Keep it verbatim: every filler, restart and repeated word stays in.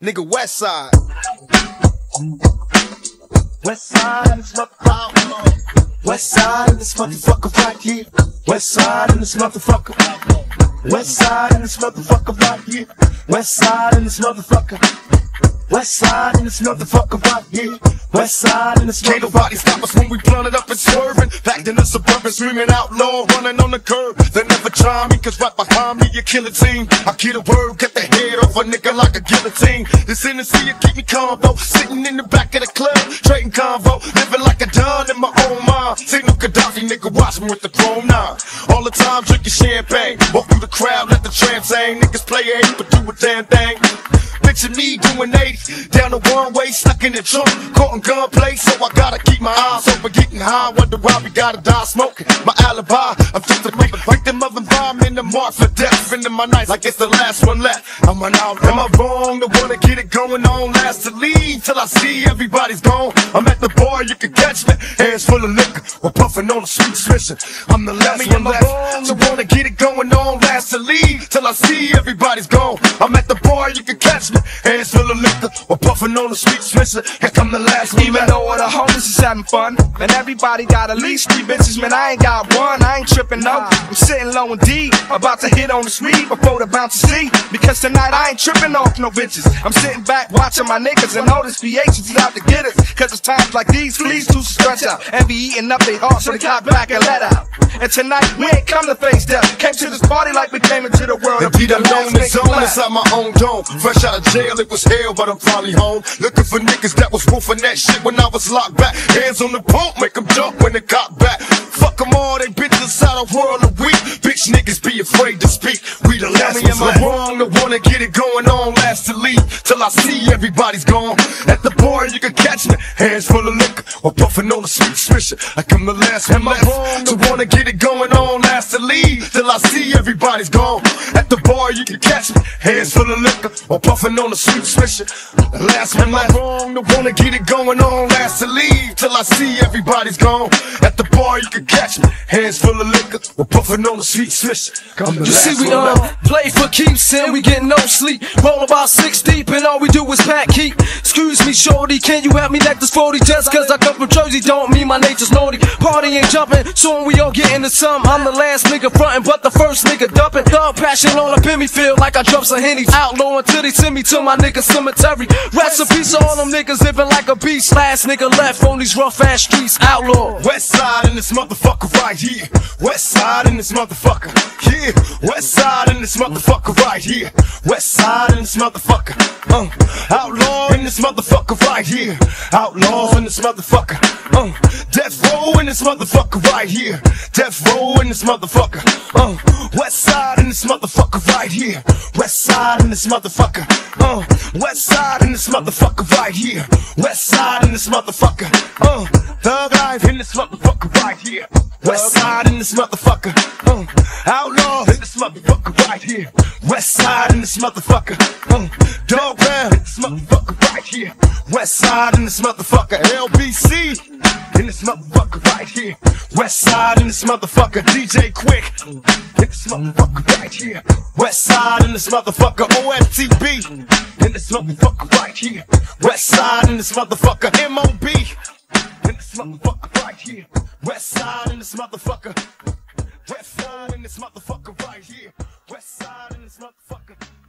Nigga, West Side. West Side in this motherfucker. West Side in this motherfucker right here. West Side in this motherfucker. West Side in this motherfucker right here. West Side in this motherfucker. West Side in this motherfucker right here. West Side in this motherfucker. Can't nobody stop us when we blunted up and swerving. Back in the suburban, screaming outlaw, running on the curb. They never try me, cause right behind me, you kill a team. I kill a word, get the head off a nigga like a guillotine. This Hennessy, you keep me calm though. Sitting in the back of the club, trading convo. Living like a don in my own mind. Signal Gaddafi, nigga, watch me with the chrome nine. All the time, drinking champagne. Walk through the crowd, let the tramp sing. Niggas play eight, but do a damn thing. Picture me doing eighty, down the one way, stuck in the trunk, caught in gunplay, so I gotta keep my eyes open, getting high, wonder why we gotta die smoking. My alibi, I'm just a victim of environment, the mark for death, into my nights like it's the last one left. I'm an outlaw. Am I wrong to wanna get it going on, last to leave, till I see everybody's gone? I'm at the bar, you can catch me, hands full of liquor, or puffing on a sweet swisher. I'm the last one left, so wanna get it going on, last to leave, till I see everybody's gone. I'm at the bar, you can catch me, hands full of liquor, or puffing on a sweet swisher. Here come the last one. Even though all the homies is having fun, and everybody got at least three bitches, man, I ain't got one, I ain't tripping no. I'm sitting low and deep, about to hit on the street before the bounce to see, because tonight I ain't tripping off no bitches. I'm sitting back watching my niggas, and all this V H is out to get us, cause it's times like these, fleas too stretch out, and be eating up they hearts, so they got back and let out. And tonight we ain't come to face death, came to this party like we came into the world. And be the lonely zone inside my own dome. Fresh out of jail, it was hell, but I'm finally home. Looking for niggas that was wolfing that shit when I was locked back. Hands on the pump, make them jump when they got back. Fuck them all, they bitches inside a world of weak. Bitch niggas be afraid to speak. We the last ones left. Am I wrong to wanna get it going on, last to leave, till I see everybody's gone? At the bar you can catch me, hands full of liquor, or puffing on a sweet swisher. Like I'm the last one left. Am I wrong to wanna get it going on, last to leave, till I see everybody's gone? At the bar you can catch me, hands full of liquor, or puffing on a sweet swisher. The last one left. Am I wrong to wanna get it going on, last to leave, till I see everybody's gone? At the bar you can catch me, hands full of liquor, or puffing on a sweet swisher. Come the You last see, we one uh, left. play for keeps and we get no sleep. Roll about six deep and all we do is pack heat. Excuse me, shorty, can you help me neck this forty? Just cause I come from Jersey don't mean my nature's naughty. Party ain't jumping, soon we all get into some. I'm the last nigga frontin', but the first nigga dumping. Dog passion all up in me, feel like I drop some Henny. Outlaw until they send me to my nigga cemetery. Rest in peace to all them niggas living like a beast. Last nigga left on these rough ass streets. Outlaw. West Side in this motherfucker right here. West Side in this motherfucker. Yeah. West Side in this motherfucker right here. West Side in this motherfucker. Uh. Outlaw in this motherfucker right here. Outlaws in this motherfucker. Uh. Death row in this motherfucker right here. Death row in this motherfucker. Uh. West Side in this motherfucker right here. West Side in this motherfucker. Uh. West Side in this motherfucker right here. West Side in this motherfucker. Uh. Thug life in this motherfucker right here. West Side in this motherfucker. Uh. Outlaw in this motherfucker right here. West Side in this motherfucker. Uh. Dog round in this motherfucker right here. West Side in this motherfucker. L B C in this motherfucker right here. West Side in this motherfucker. D J Quick in this motherfucker right here. West Side in this motherfucker. O F T B in this motherfucker right here. West Side in this motherfucker. M O B in this motherfucker right here. West Side in this motherfucker. West Side in this motherfucker right here. West Side in this motherfucker.